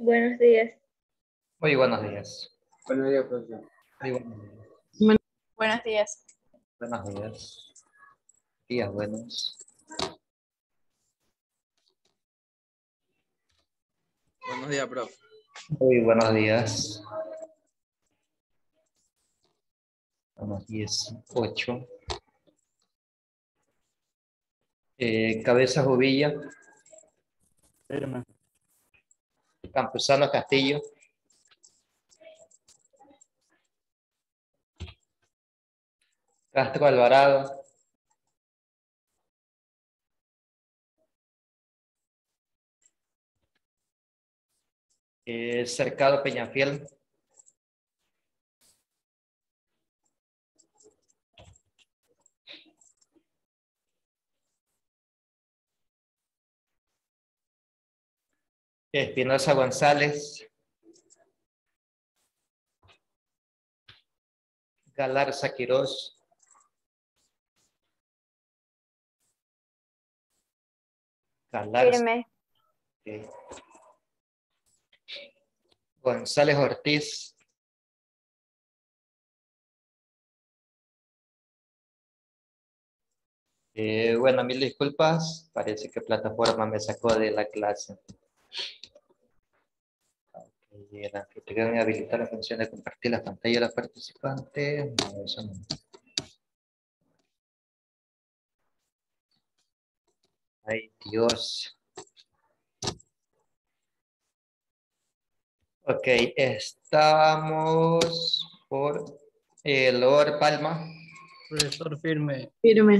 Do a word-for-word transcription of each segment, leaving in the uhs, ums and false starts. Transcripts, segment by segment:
Buenos días. Muy buenos días. Buenos días, profesor. Muy buenos días. Buenos días. Buenos días. Días buenos. Buenos días, profe. Muy buenos días. Buenos días. Ocho. Eh, Cabezas Uvilla. Firme. Campuzano Castillo. Castro Alvarado. Eh, Cercado Peñafiel. Espinosa González. Galarza Quirós. Galarza. Firme. Okay. González Ortiz. Eh, bueno, mil disculpas. Parece que plataforma me sacó de la clase. Okay, el anfitrión habilitar la función de compartir la pantalla de los participantes. No, eso no. Ay, Dios. Ok, estamos por el Lord Palma. Profesor firme. Firme.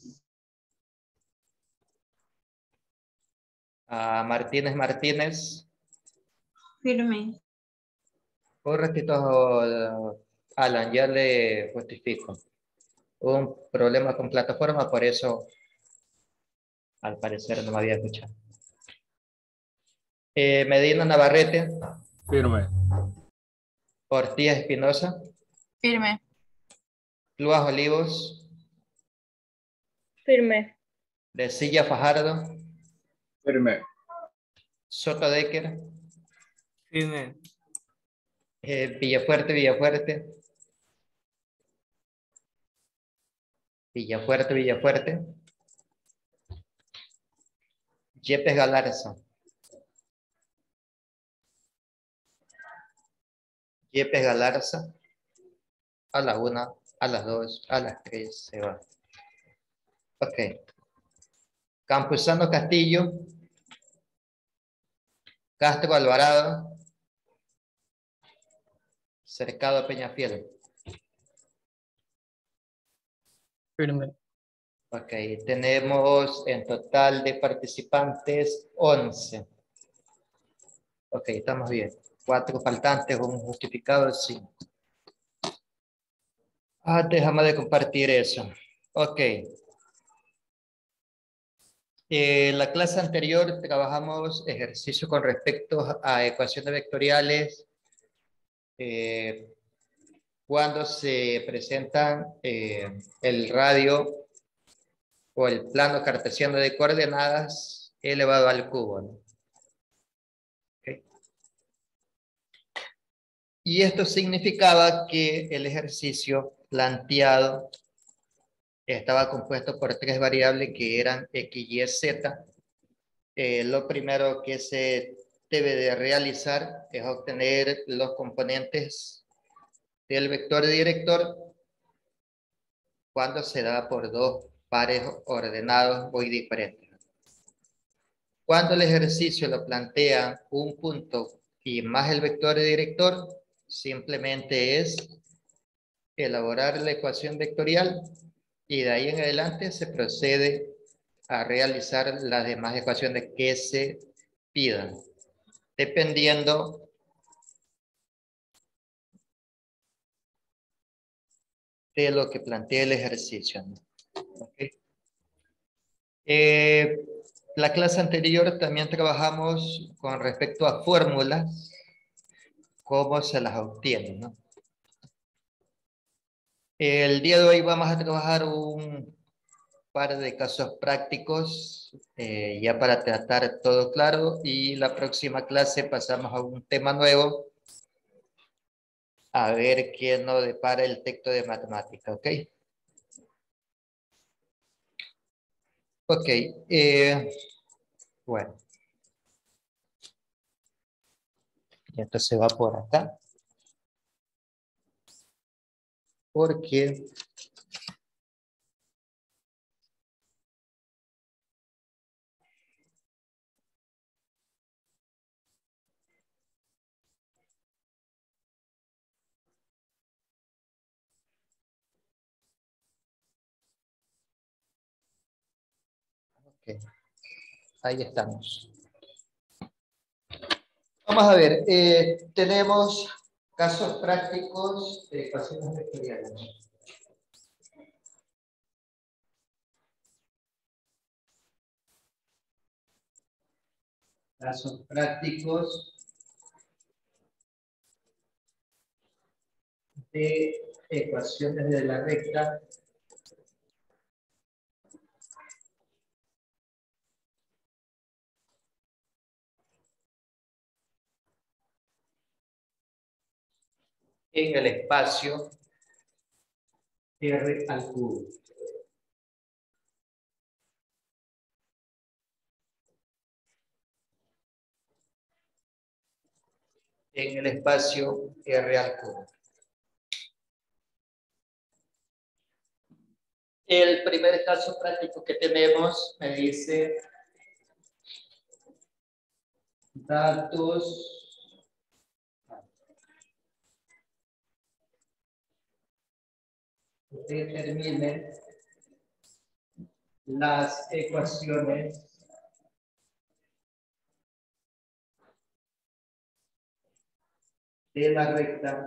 A Martínez Martínez. Firme. Un ratito, Alan, ya le justifico. Hubo un problema con plataforma, por eso al parecer no me había escuchado. Eh, Medina Navarrete. Firme. Ortiz Espinosa. Firme. Luas Olivos. Firme. De Silla Fajardo. Firme. Soto Decker. Firme. Eh, Villafuerte, Villafuerte. Villafuerte, Villafuerte. Yepes Galarza. Yepes Galarza. A la una, a las dos, a las tres se va. Ok. Campuzano Castillo. Castro Alvarado. Cercado Peñafiel. Firme. Ok, tenemos en total de participantes once. Ok, estamos bien. Cuatro faltantes, un justificado, cinco. Ah, déjame de compartir eso. Ok. En la clase anterior trabajamos ejercicio con respecto a ecuaciones vectoriales. Eh, cuando se presentan eh, el radio o el plano cartesiano de coordenadas elevado al cubo, ¿no? Okay. Y esto significaba que el ejercicio planteado estaba compuesto por tres variables que eran X, Y, Z. Eh, lo primero que se debe de realizar es obtener los componentes del vector director cuando se da por dos pares ordenados muy diferentes. Cuando el ejercicio lo plantea un punto y más el vector director, simplemente es elaborar la ecuación vectorial y de ahí en adelante se procede a realizar las demás ecuaciones que se pidan, dependiendo de lo que plantea el ejercicio, ¿no? Okay. Eh, la clase anterior también trabajamos con respecto a fórmulas, cómo se las obtiene, ¿no? El día de hoy vamos a trabajar un par de casos prácticos eh, ya para tratar todo claro, y la próxima clase pasamos a un tema nuevo, a ver qué nos depara el texto de matemática, ¿ok? Ok, eh, bueno. Y entonces va por acá. Porque okay, ahí estamos. Vamos a ver, eh, tenemos casos prácticos de ecuaciones vectoriales. Casos prácticos de ecuaciones de la recta en el espacio R al cubo. En el espacio R al cubo. El primer caso práctico que tenemos me dice datos determinen las ecuaciones de la recta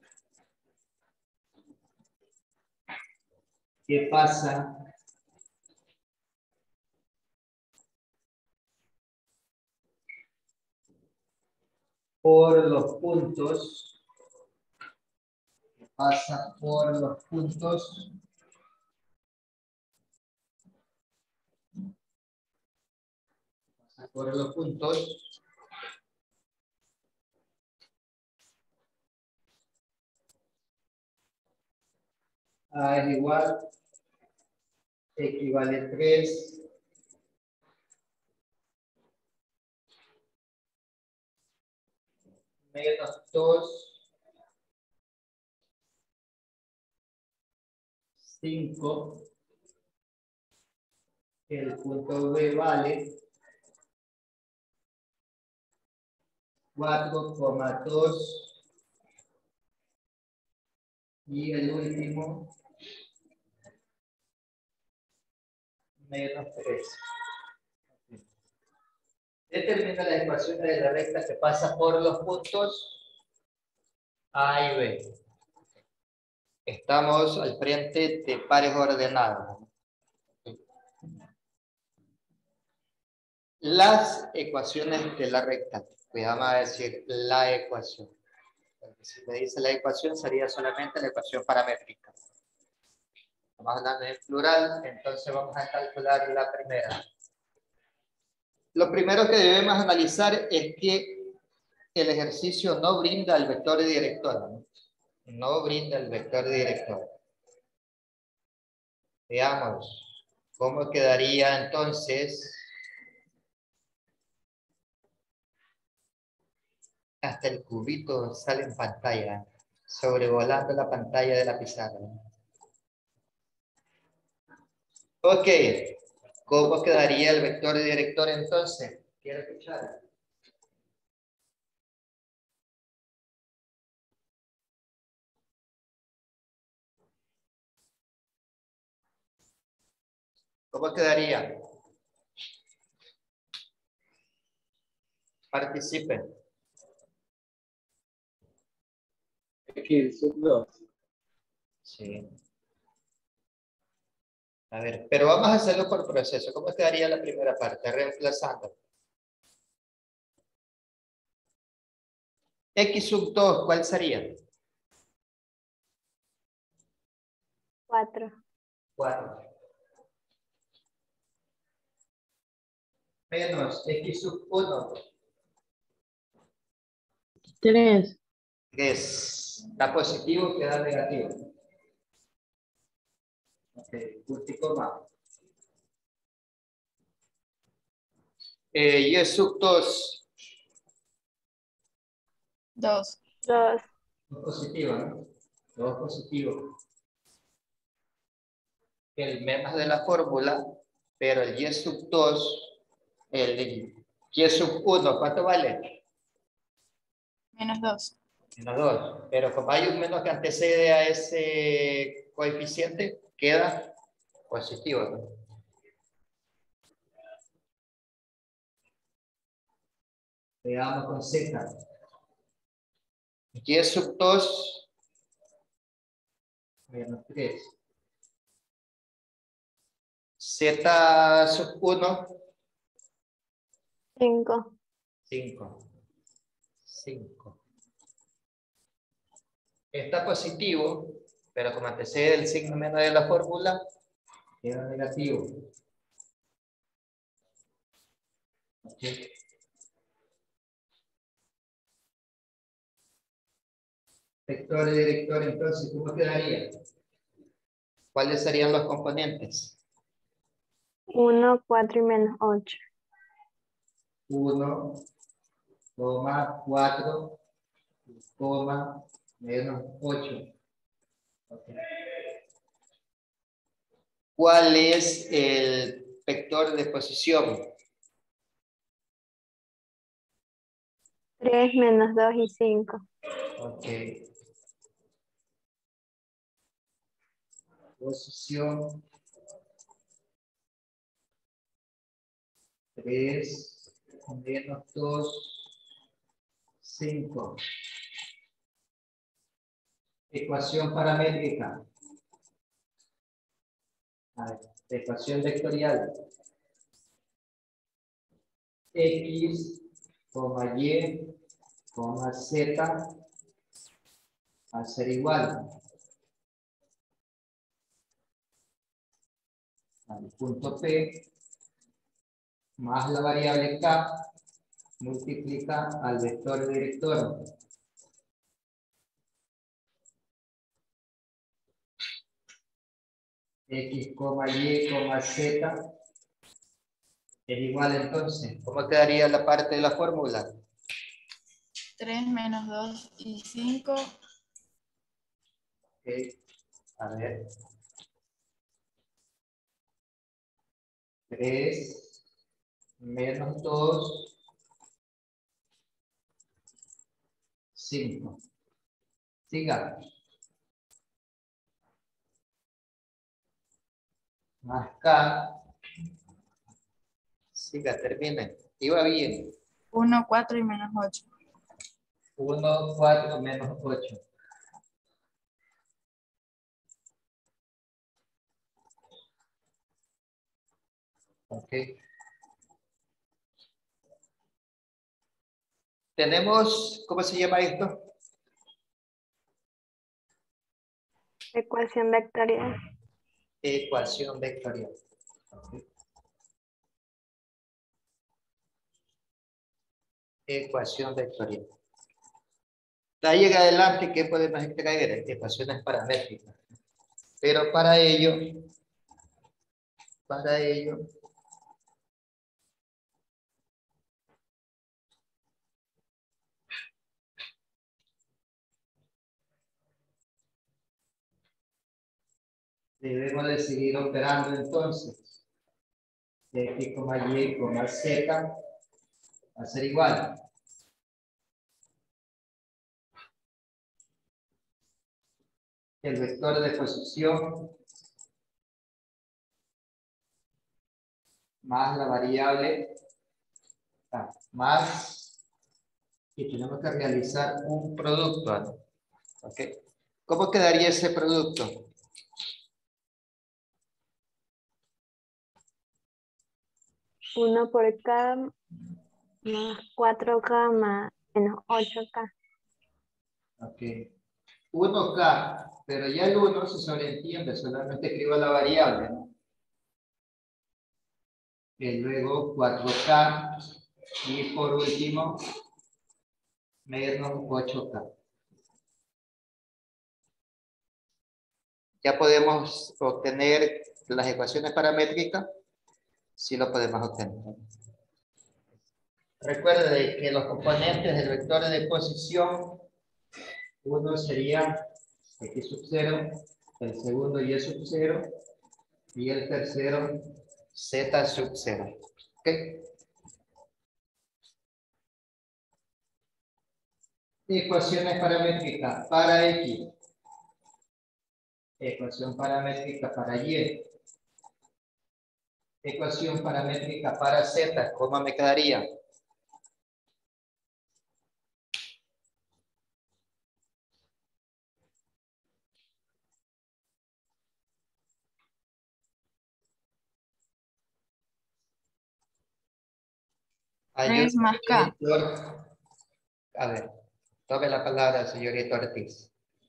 que pasa por los puntos, que pasa por los puntos pasa por los puntos A es igual, equivale a tres, menos dos, cinco, el punto B vale cuatro coma dos y el último menos tres. Determina las ecuaciones de la recta que pasa por los puntos A y B. Estamos al frente de pares ordenados. Las ecuaciones de la recta. Cuidado, vamos a decir la ecuación. Porque si me dice la ecuación, sería solamente la ecuación paramétrica. Estamos hablando en plural, entonces vamos a calcular la primera. Lo primero que debemos analizar es que el ejercicio no brinda el vector director. No, no brinda el vector director. Veamos cómo quedaría entonces hasta el cubito sale en pantalla, sobrevolando la pantalla de la pizarra. Ok, ¿cómo quedaría el vector director entonces? ¿Quiero escuchar? ¿Cómo quedaría? Participen. X sub dos. Sí. A ver, pero vamos a hacerlo por proceso. ¿Cómo quedaría la primera parte? Reemplazando. X sub dos, ¿cuál sería? Cuatro. cuatro. menos X sub uno. Tres. tres. ¿Da positivo o queda negativo? Ok, punto y coma. Eh, y sub dos. Dos. Dos. dos positivo, ¿no? dos positivo. El menos de la fórmula, pero el y sub dos, el y sub uno, ¿cuánto vale? Menos dos. Menos dos. Pero como hay un menos que antecede a ese coeficiente, queda positivo, ¿no? Veamos con Z. Y sub dos menos tres. Z sub uno, Cinco. cinco. cinco. Está positivo, pero como antecede el signo menos de la fórmula, queda negativo. Okay. Vector y director, entonces, ¿cómo quedaría? ¿Cuáles serían los componentes? Uno, cuatro y menos ocho. uno, cuatro, menos ocho. Okay. ¿Cuál es el vector de posición? Tres, menos dos y cinco. Ok. Posición. tres, menos dos, cinco. Ecuación paramétrica. A ver, ecuación vectorial. X, coma Y, coma Z, va a ser igual. Al punto P, más la variable K, multiplica al vector director. X, Y, Z es igual entonces. ¿Cómo quedaría la parte de la fórmula? Tres menos dos y cinco. Ok, a ver. tres menos dos, cinco. Siga. Más K. Siga, termine. Iba bien. Uno, cuatro y menos ocho. uno, cuatro menos ocho. Ok. Tenemos, ¿cómo se llama esto? Ecuación vectorial. Ecuación vectorial. Okay. Ecuación vectorial. De ahí en adelante, ¿qué podemos extraer? Ecuaciones paramétricas. Pero para ello, para ello, debemos de seguir operando entonces. X, Y, Z va a ser igual. El vector de posición más la variable ah, más y tenemos que realizar un producto, ¿no? ¿Okay? ¿Cómo quedaría ese producto? Uno por K más cuatro K más menos ocho K. Ok. uno K, pero ya el uno se sobreentiende, solamente escribo la variable, ¿no? Ok. y luego cuatro K y por último menos ocho K. Ya podemos obtener las ecuaciones paramétricas, sí lo podemos obtener. Recuerde que los componentes del vector de posición, uno sería X sub cero, el segundo Y sub cero y el tercero Z sub cero. ¿Ok? Ecuaciones paramétricas para X. Ecuación paramétrica para Y. Ecuación paramétrica para Z. ¿Cómo me quedaría? tres más K. A ver, tome la palabra, señorita Ortiz.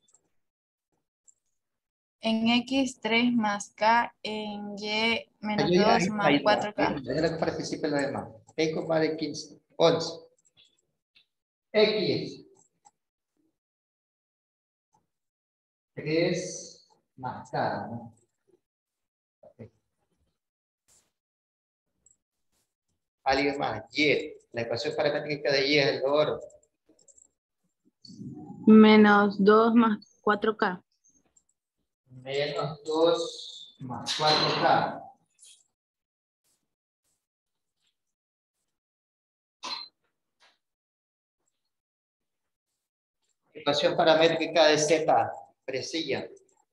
En X, tres más K. En Y, menos Ayuda, dos ahí, más ahí, cuatro K. déjala que participe los demás. X más de quince, once. X. tres más K, ¿no? Okay. Alguien más. Y. La ecuación paramétrica de Y es el oro. Menos dos más cuatro K. Menos dos más cuatro K. Ecuación paramétrica de Z, presilla.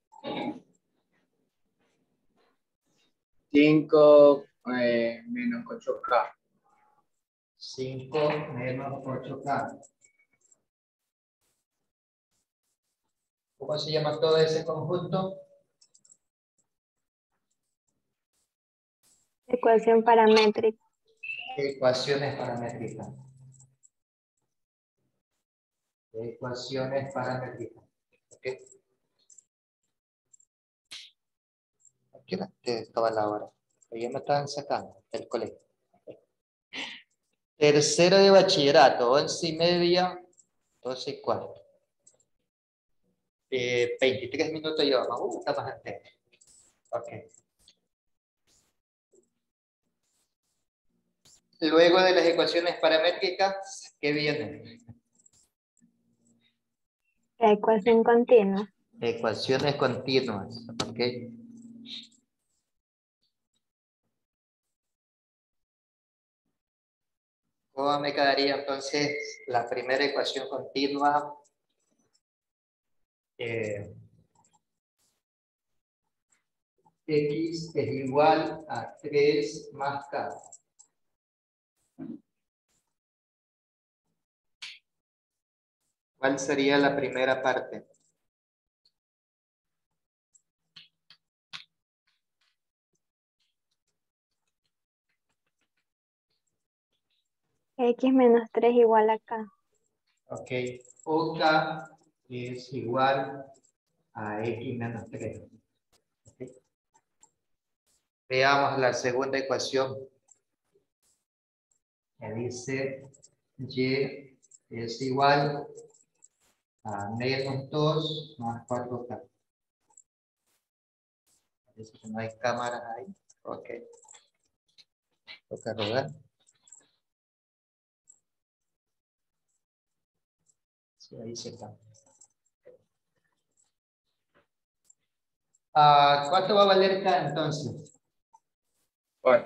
cinco eh, menos ocho K. cinco menos ocho K. ¿Cómo se llama todo ese conjunto? Ecuación paramétrica. Ecuaciones paramétricas. Ecuaciones paramétricas. ¿Ok? Aquí estaba la hora. Ya me estaban sacando del colegio. Tercero de bachillerato, once y media, doce y cuarto. Eh, veintitrés minutos llevamos. Uh, está más entero. Ok. Luego de las ecuaciones paramétricas, ¿qué viene? La ecuación continua. Ecuaciones continuas. Ok. ¿Cómo me quedaría entonces la primera ecuación continua? Eh, X es igual a tres más K. ¿Cuál sería la primera parte? X menos tres igual a K. Ok. O K es igual a X menos tres. Okay. Veamos la segunda ecuación. Que dice Y es igual a menos dos más cuatro K. Parece que no hay cámaras ahí. Ok. Toca rodar. Sí, ahí se está. Ah, ¿cuánto va a valer K entonces? cuatro.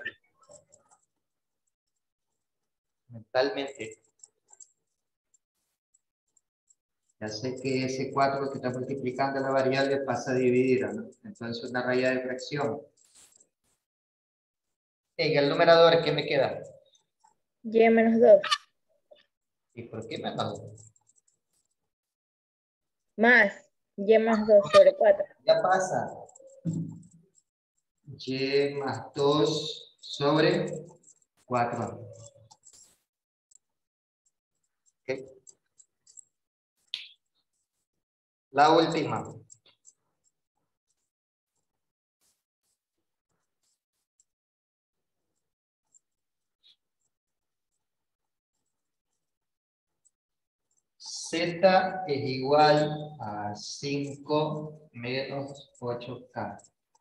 Mentalmente. Ya sé que ese cuatro que está multiplicando la variable pasa a dividir, ¿no? Entonces una raya de fracción. En el numerador, ¿qué me queda? Y menos dos. ¿Y por qué menos? Más Y más dos sobre cuatro. Ya pasa. Y más dos sobre cuatro. ¿Okay? La última. Z es igual a cinco menos ocho K.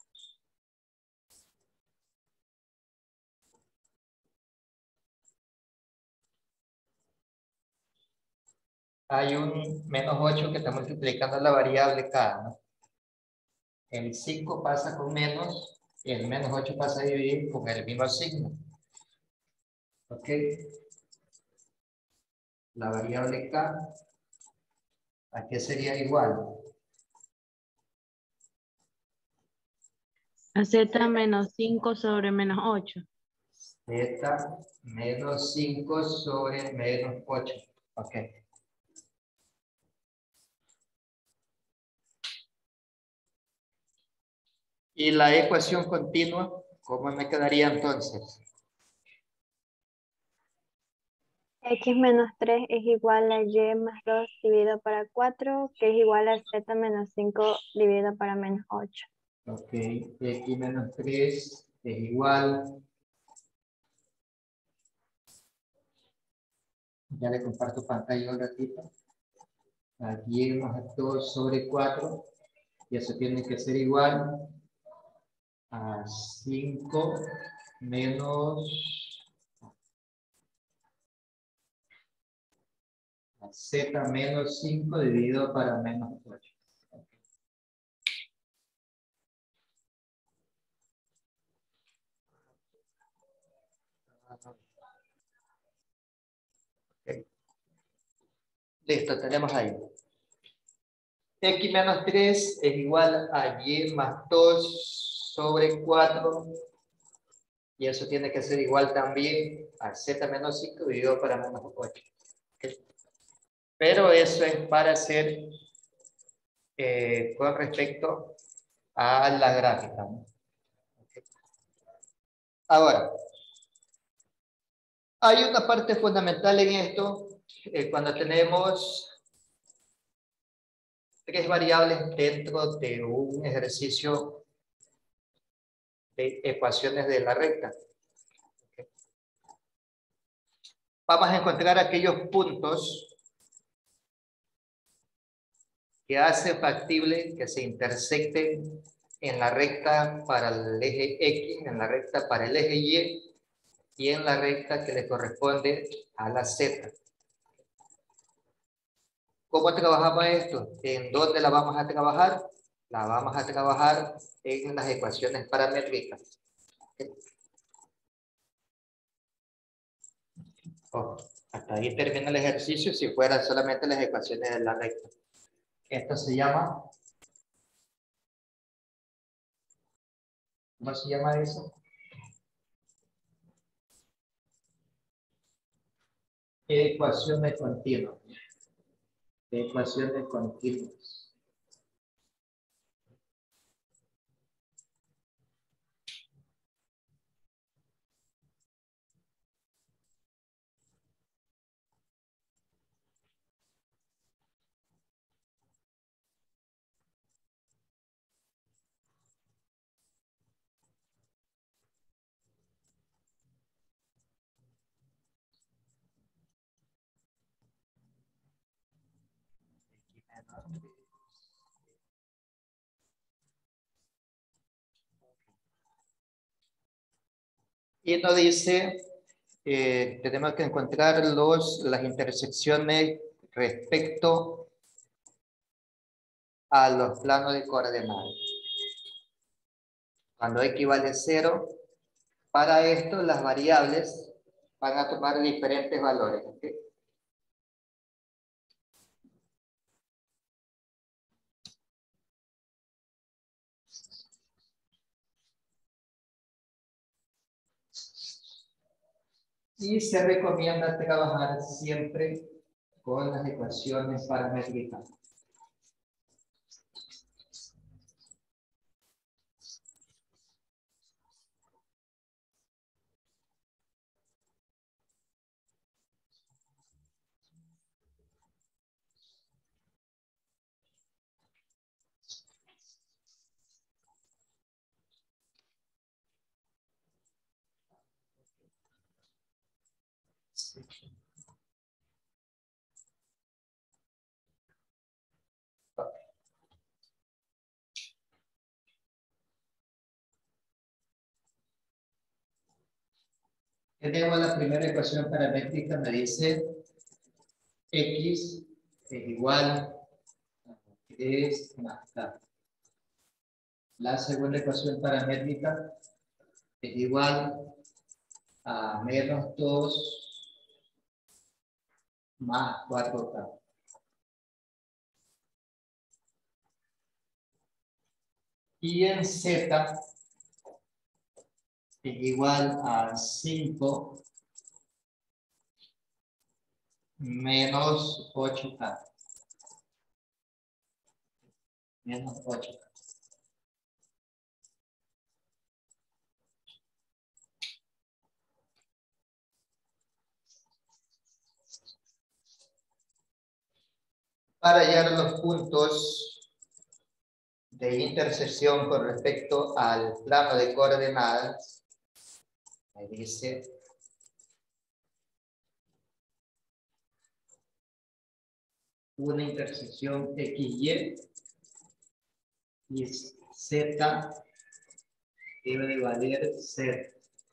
Hay un menos ocho que está multiplicando la variable K, ¿no? El cinco pasa con menos y el menos ocho pasa a dividir con el mismo signo. ¿Ok? La variable K, ¿a qué sería igual? A Z menos cinco sobre menos ocho. Z menos cinco sobre menos ocho. Ok. Y la ecuación continua, ¿cómo me quedaría entonces? X menos tres es igual a Y más dos dividido para cuatro, que es igual a Z menos cinco dividido para menos ocho. Ok, X menos tres es igual. Ya le comparto pantalla un ratito. A Y más dos sobre cuatro. Y eso tiene que ser igual a cinco menos a Z menos cinco dividido para menos ocho. Okay. Listo, tenemos ahí. X menos tres es igual a Y más dos sobre cuatro. Y eso tiene que ser igual también a Z menos cinco dividido para menos ocho. Okay. Pero eso es para hacer eh, con respecto a la gráfica, ¿no? Okay. Ahora, hay una parte fundamental en esto, eh, cuando tenemos tres variables dentro de un ejercicio de ecuaciones de la recta. Okay. Vamos a encontrar aquellos puntos que hace factible que se intersecten en la recta para el eje X, en la recta para el eje Y y en la recta que le corresponde a la Z. ¿Cómo trabajamos esto? ¿En dónde la vamos a trabajar? La vamos a trabajar en las ecuaciones paramétricas. Oh, hasta ahí termina el ejercicio si fueran solamente las ecuaciones de la recta. Esto se llama... ¿Cómo se llama eso? Ecuaciones continuas. Ecuaciones continuas. Y nos dice, eh, tenemos que encontrar los, las intersecciones respecto a los planos de coordenadas. Cuando X vale cero, para esto las variables van a tomar diferentes valores. ¿Okay? Y se recomienda trabajar siempre con las ecuaciones paramétricas. Tenemos la primera ecuación paramétrica, me dice X es igual a tres más K. La segunda ecuación paramétrica es igual a menos dos más cuatro K. Y en Z es igual a cinco menos ocho K. Menos ocho K. Para hallar los puntos de intersección con respecto al plano de coordenadas, me dice una intersección X Y y Z debe de valer cero.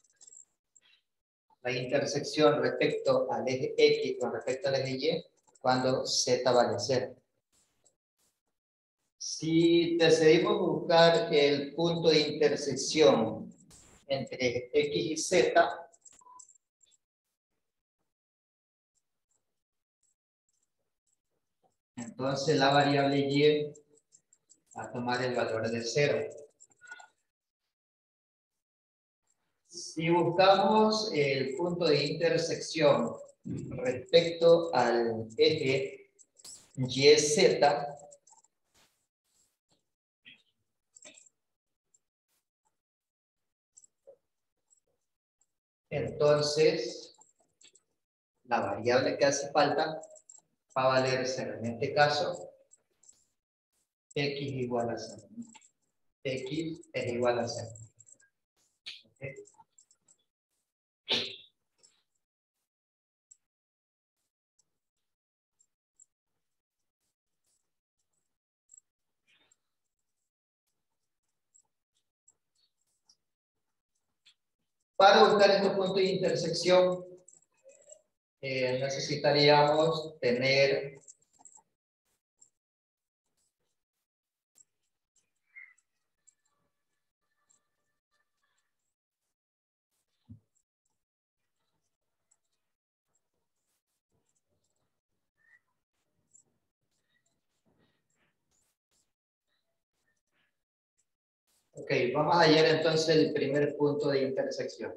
La intersección respecto al eje X con respecto al eje Y cuando Z vale cero. Si decidimos buscar el punto de intersección entre X y Z, entonces la variable Y va a tomar el valor de cero. Si buscamos el punto de intersección respecto al eje Y Z, entonces la variable que hace falta va a valer cero. En este caso, X igual a cero. X es igual a cero. ¿Okay? Para buscar estos puntos de intersección, eh, necesitaríamos tener Ok, vamos a hallar entonces el primer punto de intersección.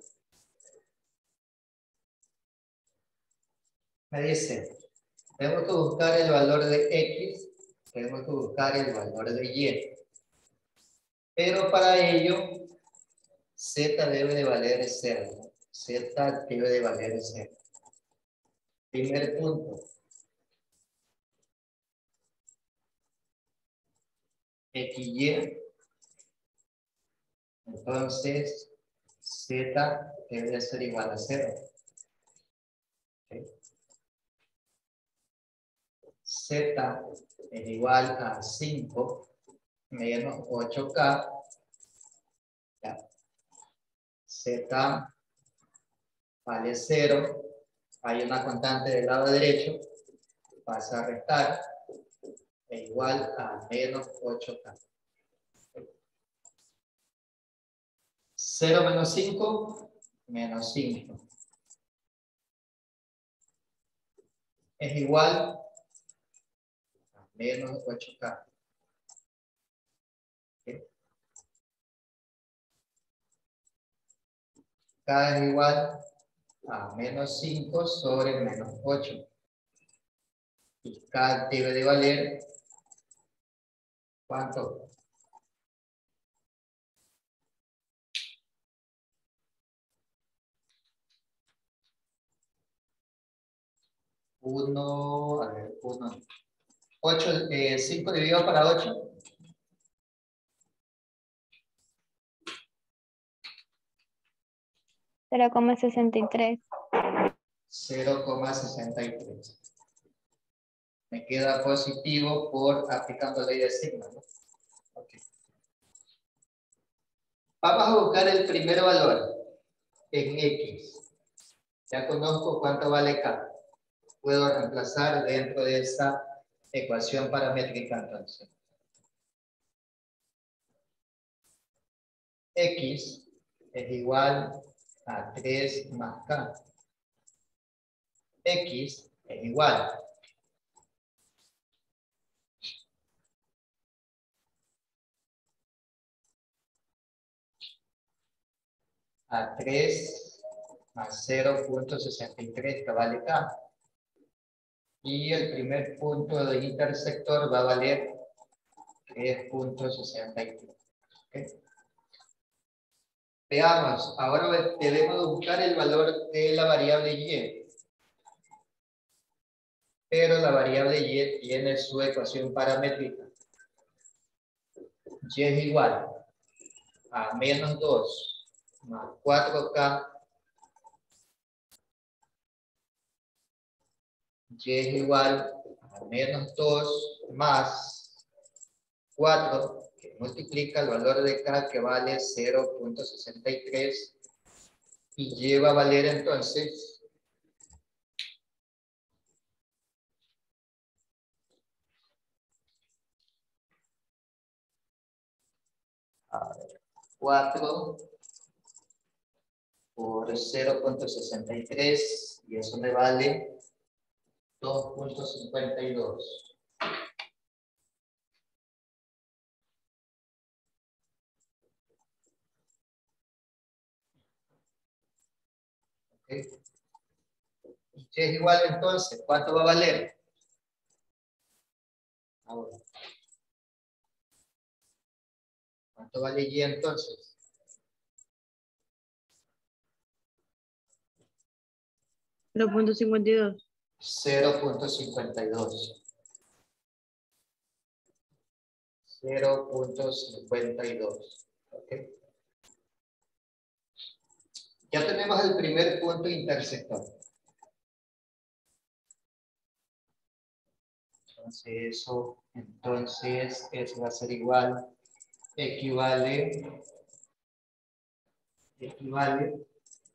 Me dice, tenemos que buscar el valor de X, tenemos que buscar el valor de Y. Pero para ello, Z debe de valer cero. Z debe de valer cero. Primer punto. X Y. Entonces, Z debe de ser igual a cero. Okay. Z es igual a cinco menos ocho K. Ya. Z vale cero. Hay una constante del lado derecho. Pasa a restar. Es igual a menos ocho K. cero menos cinco, menos cinco. Es igual a menos ocho K. ¿Okay? K es igual a menos cinco sobre menos ocho. Y K debe de valer, ¿cuánto? uno, a ver, uno. ocho, eh, cinco dividido para ocho. cero coma sesenta y tres. cero coma sesenta y tres. Me queda positivo por aplicando ley de sigma, ¿no? Okay. Vamos a buscar el primer valor en X. Ya conozco cuánto vale K. Puedo reemplazar dentro de esa ecuación paramétrica entonces. X es igual a tres más K. X es igual a tres más cero punto sesenta y tres que vale K. Y el primer punto del intersector va a valer tres punto sesenta y tres. ¿Okay? Veamos, ahora debemos buscar el valor de la variable Y. Pero la variable Y tiene su ecuación paramétrica. Y es igual a menos dos más cuatro K. Y es igual a menos dos más cuatro, que multiplica el valor de K, que vale cero punto sesenta y tres, y lleva a valer entonces a ver, cuatro por cero punto sesenta y tres, y eso me vale dos punto cincuenta y dos. ¿Okay? Y es igual entonces, ¿cuánto va a valer? Ahora, ¿cuánto vale Y entonces? cero punto cincuenta y dos. cero punto cincuenta y dos. cero punto cincuenta y dos. ¿Okay? Ya tenemos el primer punto intersector. Entonces eso, entonces eso va a ser igual, equivale, equivale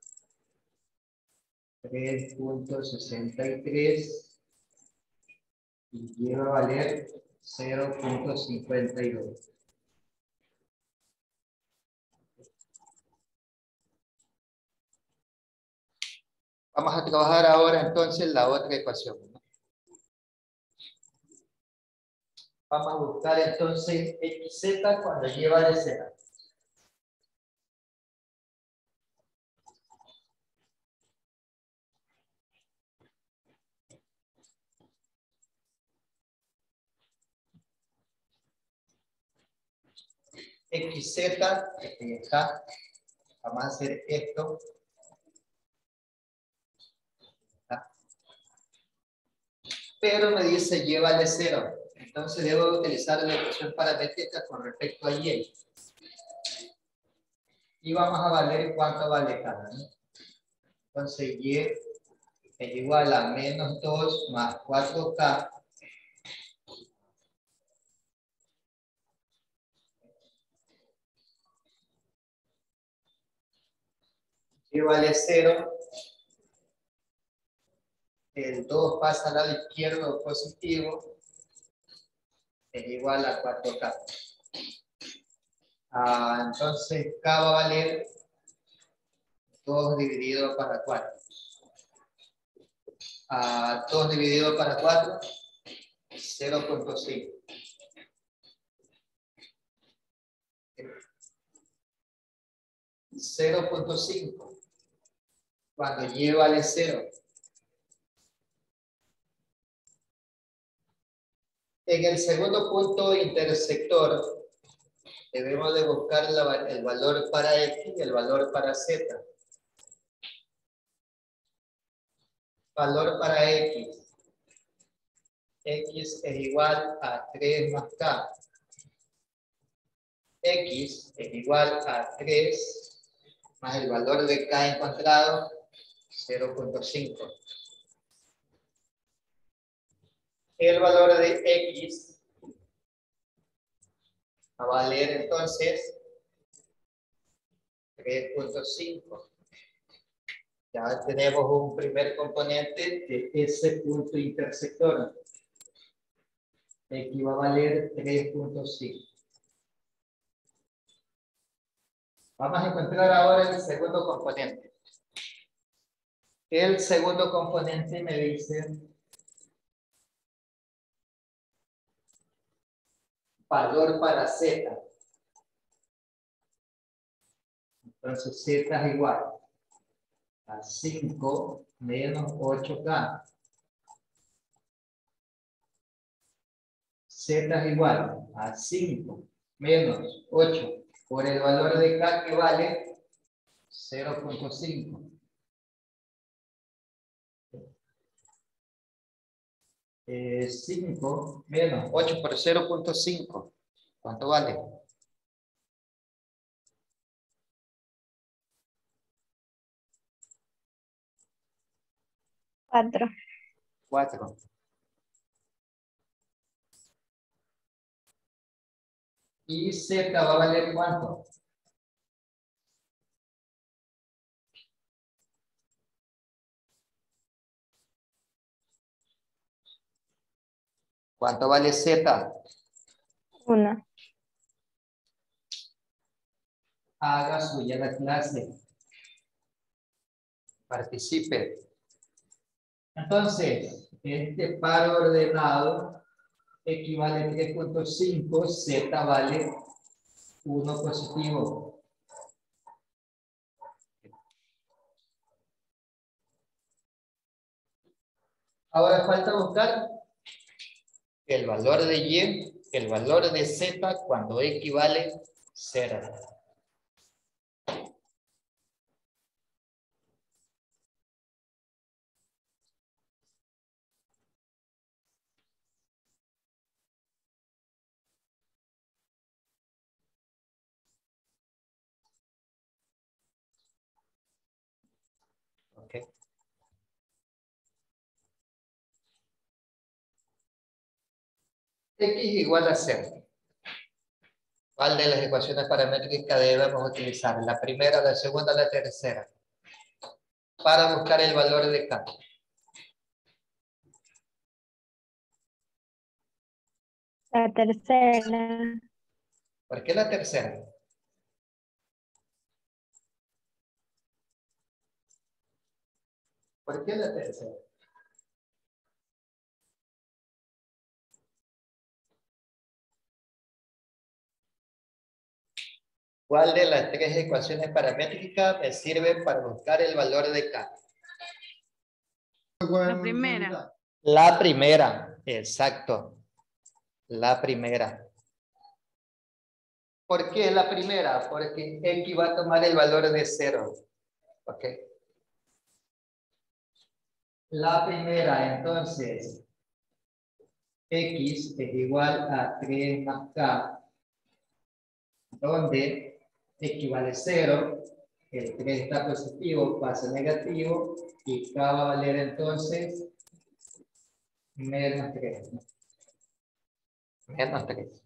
tres punto sesenta y tres y lleva a valer cero punto cincuenta y dos. Vamos a trabajar ahora entonces la otra ecuación, ¿no? Vamos a buscar entonces xz cuando lleva de cero. Xz, aquí está. Vamos a hacer esto. Pero me dice y vale cero. Entonces debo utilizar la ecuación paramétrica con respecto a y. Y vamos a valer cuánto vale cada, ¿no? Entonces y es igual a menos dos más cuatro K. Y vale cero. El dos pasa al lado izquierdo positivo. Es igual a cuatro K. Ah, entonces K va a valer dos dividido para cuatro. Ah, dos dividido para cuatro, cero punto cinco. cero punto cinco. Cuando Y vale cero. En el segundo punto intersector, debemos de buscar la, el valor para X y el valor para Z. Valor para X. X es igual a tres más K. X es igual a tres más el valor de K encontrado, cero punto cinco. El valor de X va a valer entonces tres punto cinco. Ya tenemos un primer componente de ese punto intersector. X va a valer tres punto cinco. Vamos a encontrar ahora el segundo componente. El segundo componente me dice valor para Z. Entonces Z es igual a cinco menos ocho K. Z es igual a cinco menos ocho por el valor de K que vale cero punto cinco. Eh, cinco menos ocho por cero punto cinco. ¿Cuánto vale? cuatro. cuatro. Y Z va a valer ¿cuánto? ¿Cuánto vale Z? uno. Haga suya la clase. Participe. Entonces, este par ordenado equivale a tres punto cinco, Z vale uno positivo. Ahora falta buscar el valor de Y, el valor de Z cuando X vale cero. Ok. X igual a cero. ¿Cuál de las ecuaciones paramétricas debemos utilizar? La primera, la segunda, la tercera. Para buscar el valor de K. La tercera. ¿Por qué la tercera? ¿Por qué la tercera? ¿Cuál de las tres ecuaciones paramétricas me sirve para buscar el valor de K? La primera. La primera, exacto. La primera. ¿Por qué la primera? Porque X va a tomar el valor de cero. ¿Ok? La primera, entonces, X es igual a tres más K, donde X vale cero, el tres está positivo, pasa negativo, y K va a valer entonces menos tres. Menos tres.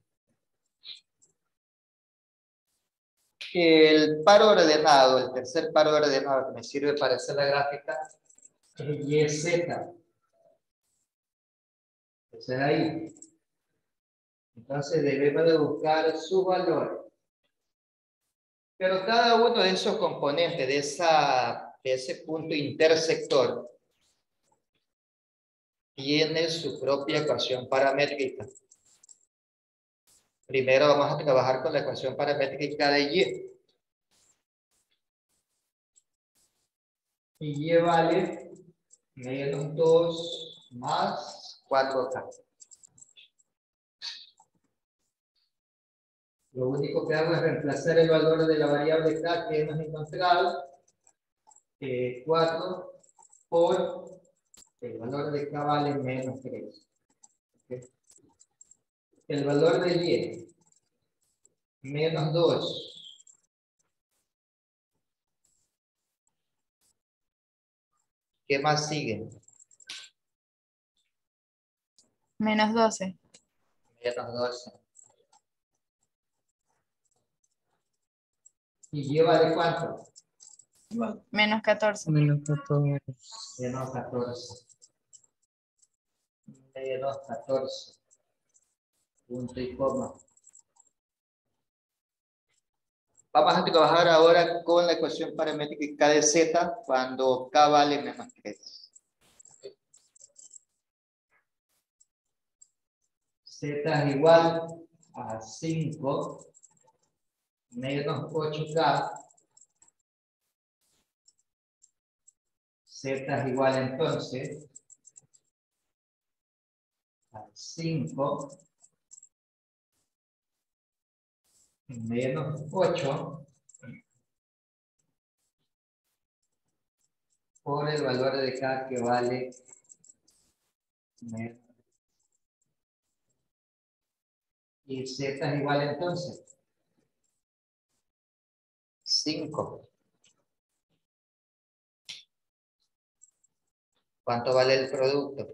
El par ordenado, el tercer par ordenado que me sirve para hacer la gráfica, es Y Z. Ese es ahí. Entonces debemos de buscar su valor. Pero cada uno de esos componentes, de, esa, de ese punto intersector, tiene su propia ecuación paramétrica. Primero vamos a trabajar con la ecuación paramétrica de Y. Y Y vale menos dos más cuatro K. Lo único que hago es reemplazar el valor de la variable K que hemos encontrado, eh, cuatro, por el valor de K vale menos tres. ¿Okay? El valor de Y, menos dos. ¿Qué más sigue? Menos doce. Menos doce. ¿Y Y vale cuánto? Menos catorce. Menos catorce. Menos catorce. Menos catorce. Punto y coma. Vamos a trabajar ahora con la ecuación paramétrica de z cuando k vale menos tres. Z es igual a cinco menos ocho k. Z es igual entonces a cinco menos ocho por el valor de k que vale menos. Y z es igual entonces cinco. ¿Cuánto vale el producto?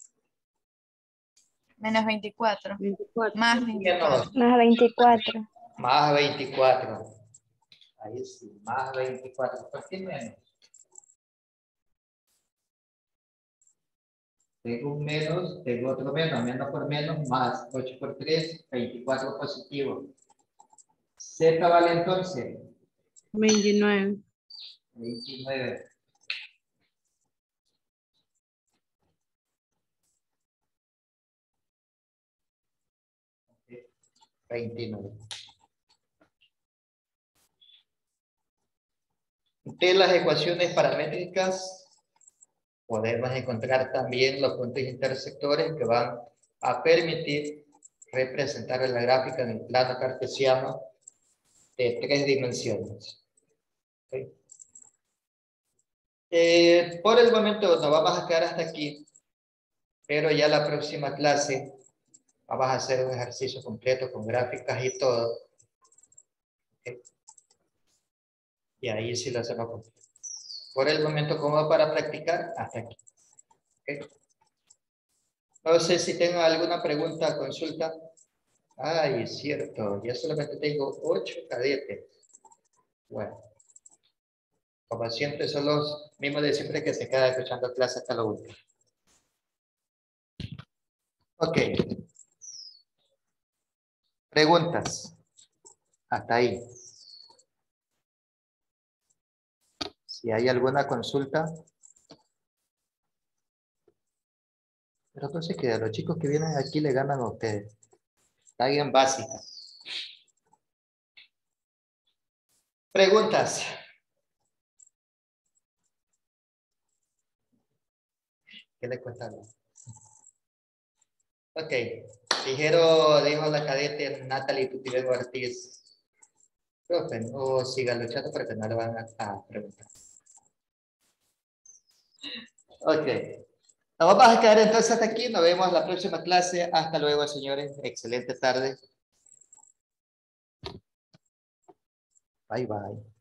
Menos veinticuatro. veinticuatro. Más veinticuatro. Más veinticuatro. Más veinticuatro. Ahí sí, más veinticuatro. ¿Por qué menos? Tengo un menos, tengo otro menos, menos por menos, más ocho por tres, veinticuatro positivo. Z vale entonces veintinueve. veintinueve. veintinueve. De las ecuaciones paramétricas podemos encontrar también los puntos intersectores que van a permitir representar la gráfica en el plano cartesiano de tres dimensiones. ¿Okay? Eh, por el momento nos vamos a quedar hasta aquí, pero ya la próxima clase vamos a hacer un ejercicio completo con gráficas y todo. ¿Okay? Y ahí sí lo hacemos completo. Por el momento, como para practicar, hasta aquí. ¿Okay? No sé si tengo alguna pregunta, consulta. Ay, es cierto, ya solamente tengo ocho cadetes. Bueno, como siempre, son los mismos de siempre que se quedan escuchando clases hasta lo último. Ok. Preguntas. Hasta ahí. Si hay alguna consulta. Pero entonces que a los chicos que vienen aquí le ganan a ustedes. Está bien básica. Preguntas. ¿Qué le cuesta hablar? Ok. Dijeron, dijo la cadete Natalie Putibego Ortiz. Profe, no siga luchando porque no le van a, a preguntar. Ok. Nos vamos a quedar entonces hasta aquí. Nos vemos en la próxima clase. Hasta luego, señores. Excelente tarde. Bye, bye.